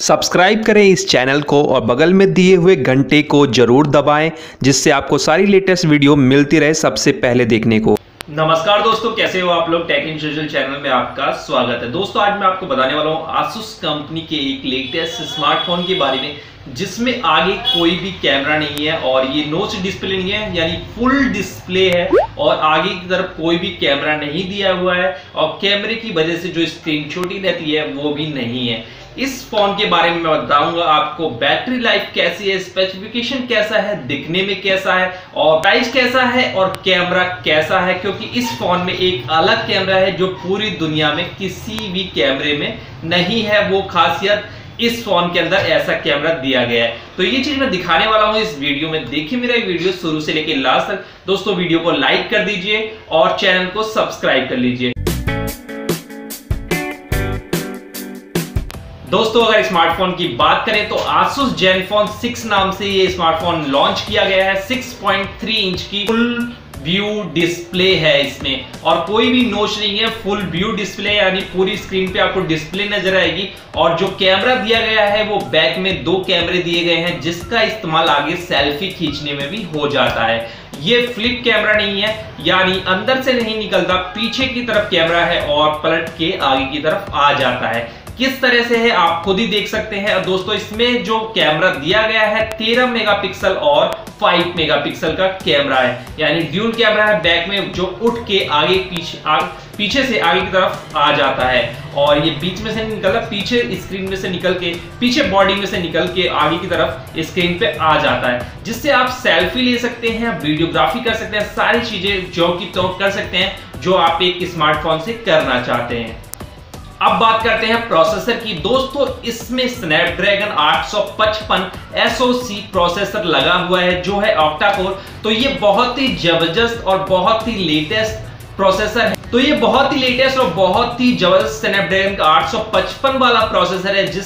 Subscribe करें इस channel को और बगल में दिए हुए घंटे को जरूर दबाएं, जिससे आपको सारी लेटेस्ट वीडियो मिलती रहे सबसे पहले देखने को। नमस्कार दोस्तों, कैसे हो आप लोग। टेक इन सोशल चैनल में आपका स्वागत है। दोस्तों आज मैं आपको बताने वाला हूं आसूस कंपनी के एक लेटेस्ट स्मार्टफोन के बारे में, जिसमें आगे कोई भी कैमरा नहीं है और ये नोच डिस्प्ले नहीं है, यानी फुल डिस्प्ले है और आगे की तरफ कोई भी कैमरा नहीं दिया हुआ है और कैमरे की वजह से जो स्क्रीन छोटी रहती है वो भी नहीं है। इस फोन के बारे में मैं बताऊंगा आपको बैटरी लाइफ कैसी है, स्पेसिफिकेशन कैसा है, दिखने में कैसा है और प्राइस कैसा है और कैमरा कैसा है, क्योंकि इस फोन में एक अलग कैमरा है जो पूरी दुनिया में किसी भी कैमरे में नहीं है। वो खासियत इस फोन के अंदर ऐसा कैमरा दिया गया है, तो ये चीज मैं दिखाने वाला हूं इस वीडियो में। देखिए मेरा वीडियो शुरू से लेकर लास्ट तक। दोस्तों वीडियो को लाइक कर दीजिए और चैनल को सब्सक्राइब कर लीजिए। दोस्तों अगर स्मार्टफोन की बात करें तो Asus Zenfone 6 नाम से ये स्मार्टफोन लॉन्च किया गया है। 6.3 इंच की फुल व्यू डिस्प्ले है इसमें और कोई भी नोच नहीं है। फुल व्यू डिस्प्ले यानी पूरी स्क्रीन पे आपको डिस्प्ले नजर आएगी और जो कैमरा दिया गया है वो बैक में 2 कैमरे दिए गए हैं, जिसका इस्तेमाल आगे सेल्फी खींचने में भी हो जाता है। ये फ्लिप कैमरा नहीं है, यानी अंदर से नहीं निकलता, पीछे की तरफ कैमरा है और पलट के आगे की तरफ आ जाता है। किस तरह से है आप खुद ही देख सकते हैं। दोस्तों इसमें जो कैमरा दिया गया है 13 मेगापिक्सल और 5 मेगापिक्सल का कैमरा है, यानी ड्यूल कैमरा है। बैक में जो उठ के आगे पीछे से आगे की तरफ आ जाता है और ये बीच में से नहीं निकलता, पीछे स्क्रीन में से निकल के, पीछे बॉडी में से निकल के आगे की तरफ स्क्रीन पे आ जाता है, जिससे आप सेल्फी ले सकते हैं, वीडियोग्राफी कर सकते हैं, सारी चीजें जो की तो कर सकते हैं जो आप एक स्मार्टफोन से करना चाहते हैं। अब बात करते हैं प्रोसेसर की। दोस्तों इसमें स्नैपड्रैगन 855 SoC प्रोसेसर लगा हुआ है जो है ऑक्टा कोर। तो ये बहुत ही जबरदस्त और बहुत ही लेटेस्ट प्रोसेसर है। तो ये बहुत ही लेटेस्ट और बहुत ही जबरदस्त स्नैपड्रैगन का 855 वाला प्रोसेसर है,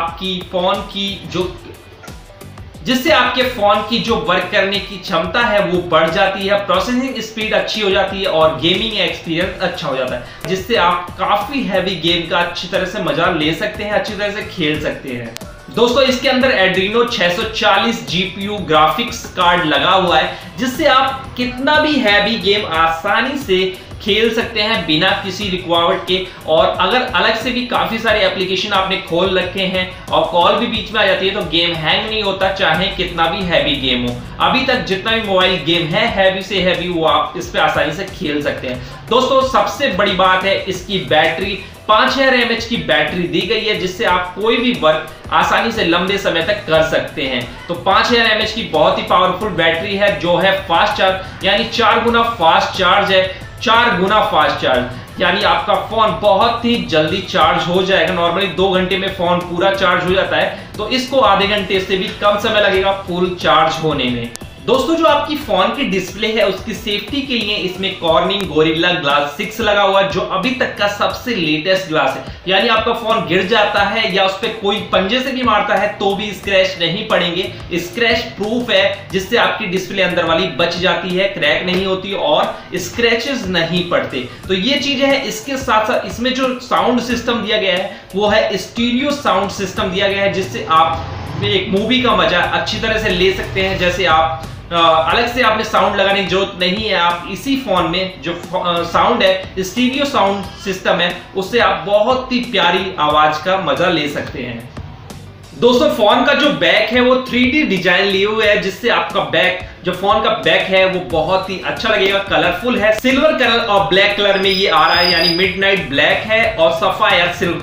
जिससे आपके फोन की जो वर्क करने की क्षमता है वो बढ़ जाती है, प्रोसेसिंग स्पीड अच्छी हो जाती है और गेमिंग एक्सपीरियंस अच्छा हो जाता है, जिससे आप काफी हैवी गेम का अच्छी तरह से मजा ले सकते हैं, अच्छी तरह से खेल सकते हैं। दोस्तों इसके अंदर एड्रीनो 640 GPU ग्राफिक्स कार्ड लगा हुआ है, जिससे आप कितना भी हैवी गेम आसानी से खेल सकते हैं बिना किसी रिक्वायरमेंट के। और अगर अलग से भी काफी सारे एप्लीकेशन आपने खोल रखे हैं और कॉल भी बीच में आ जाती है तो गेम हैंग नहीं होता, चाहे कितना भी हैवी गेम हो। अभी तक जितना भी मोबाइल गेम है हैवी से हैवी, वो आप इस पे आसानी से खेल सकते हैं। दोस्तों सबसे बड़ी बात है इसकी बैटरी, 5000 mAh की बैटरी दी गई है, जिससे आप कोई भी वर्क आसानी से लंबे समय तक कर सकते हैं। तो 5000 mAh की बहुत ही पावरफुल बैटरी है जो है फास्ट चार्ज, यानी 4 गुना फास्ट चार्ज है। 4 गुना फास्ट चार्ज यानी आपका फोन बहुत ही जल्दी चार्ज हो जाएगा। नॉर्मली 2 घंटे में फोन पूरा चार्ज हो जाता है, तो इसको आधे घंटे से भी कम समय लगेगा फुल चार्ज होने में। दोस्तों जो आपकी फोन की डिस्प्ले है उसकी सेफ्टी के लिए इसमें कॉर्निंग गोरिल्ला ग्लास 6 लगा हुआ है, जो अभी तक का सबसे लेटेस्ट ग्लास है। यानी आपका फोन गिर जाता है या उस पर कोई पंजे से भी मारता है तो भी स्क्रैच नहीं पड़ेंगे। स्क्रैच प्रूफ है, जिससे आपकी डिस्प्ले अंदर वाली बच जाती है, क्रैक नहीं होती और स्क्रैचेस नहीं पड़ते। तो ये चीज है। इसके साथ साथ इसमें जो साउंड सिस्टम दिया गया है वो है स्टीरियो साउंड सिस्टम दिया गया है, जिससे आप एक मूवी का मजा अच्छी तरह से ले सकते हैं। जैसे आप अलग से आपने साउंड लगाने की जरूरत नहीं है, आप इसी फोन में जो साउंड है, स्टीरियो साउंड सिस्टम है, उससे आप बहुत ही प्यारी आवाज का मजा ले सकते हैं। दोस्तों फोन का जो बैक है वो 3D डिजाइन लिए हुए है, जिससे आपका बैक, जो फोन का बैक है वो बहुत ही अच्छा लगेगा, कलरफुल है। सिल्वर कलर और ब्लैक कलर में ये आ रहा है, यानी मिडनाइट ब्लैक है और सफायर सिल्वर,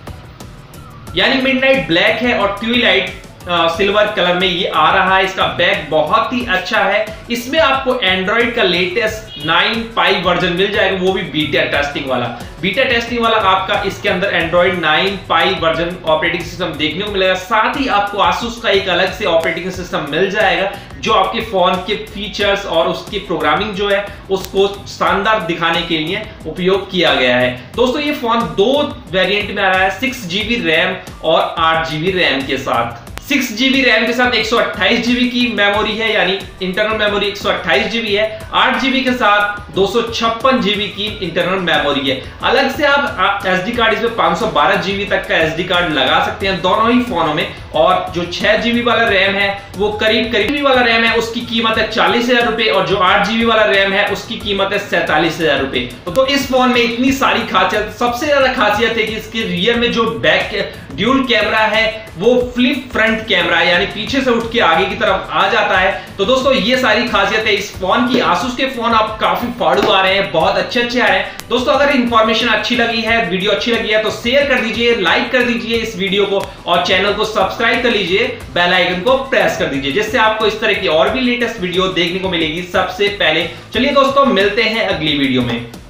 यानी मिडनाइट ब्लैक है और ट्विलाइट सिल्वर कलर में ये आ रहा है। इसका बैक बहुत ही अच्छा है। इसमें आपको एंड्रॉइड का लेटेस्ट 9 Pie वर्जन मिल जाएगा, वो भी बीटा टेस्टिंग वाला आपका इसके अंदर Android 9 Pie version operating system देखने को मिलेगा। साथ ही आपको Asus का एक अलग से ऑपरेटिंग सिस्टम मिल जाएगा, जो आपके फोन के फीचर्स और उसकी प्रोग्रामिंग जो है उसको शानदार दिखाने के लिए उपयोग किया गया है। दोस्तों ये फोन 2 वेरिएंट में आ रहा है, 6GB रैम और 8GB रैम के साथ। 6GB रैम के साथ 128GB की मेमोरी है, यानी इंटरनल मेमोरी 128GB है। 8GB के साथ 256GB की इंटरनल मेमोरी है। अलग से आप SD कार्ड इसमें 512GB तक का SD कार्ड लगा सकते हैं दोनों ही फोनों में। और जो 6GB वाला रैम है वो करीब वाला रैम है, उसकी कीमत है 40,000 रुपए, और जो 8GB वाला रैम है उसकी कीमत है 47,000 रुपए। तो इस फोन में इतनी सारी खासियत, सबसे ज्यादा खासियत है कि इसके रियर में जो बैक ड्यूल कैमरा है वो फ्लिप फ्रंट कैमरा है, यानी पीछे से उठ के आगे की तरफ आ जाता है। तो दोस्तों ये सारी खासियत है इस फोन की। Asus के फोन आप काफी फाड़ू आ रहे हैं, बहुत अच्छे आ रहे हैं। दोस्तों अगर इंफॉर्मेशन अच्छी लगी है, वीडियो अच्छी लगी है तो शेयर कर दीजिए, लाइक कर दीजिए इस वीडियो को, और चैनल को सब्सक्राइब कर लीजिए, बेल आइकन को प्रेस कर दीजिए, जिससे आपको इस तरह की और भी लेटेस्ट वीडियो देखने को मिलेगी सबसे पहले। चलिए दोस्तों मिलते हैं अगली वीडियो में।